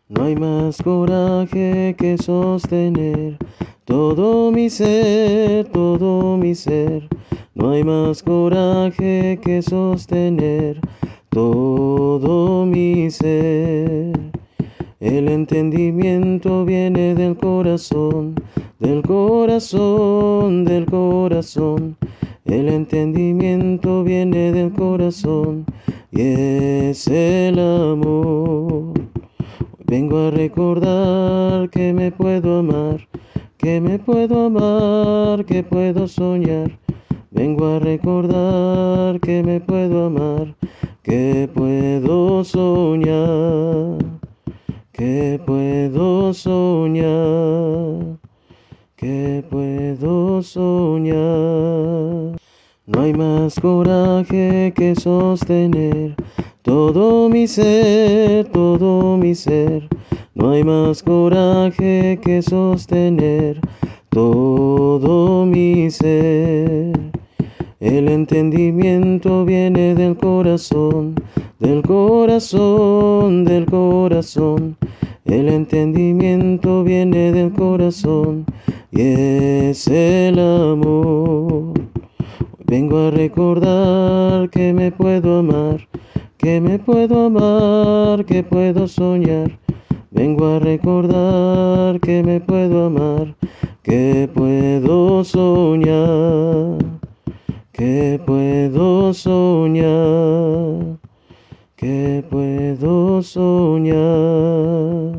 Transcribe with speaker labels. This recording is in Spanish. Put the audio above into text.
Speaker 1: No hay más coraje que sostener todo mi ser, todo mi ser. No hay más coraje que sostener todo mi ser. El entendimiento viene del corazón, del corazón, del corazón. El entendimiento viene del corazón y es el amor. Vengo a recordar que me puedo amar, que me puedo amar, que puedo soñar. Vengo a recordar que me puedo amar, que puedo soñar, que puedo soñar, que puedo soñar. No hay más coraje que sostener todo mi ser, todo mi ser. No hay más coraje que sostener todo mi ser. El entendimiento viene del corazón, del corazón, del corazón. El entendimiento viene del corazón y es el amor. Vengo a recordar que me puedo amar, que me puedo amar, que puedo soñar. Vengo a recordar que me puedo amar, que puedo soñar, que puedo soñar, que puedo soñar.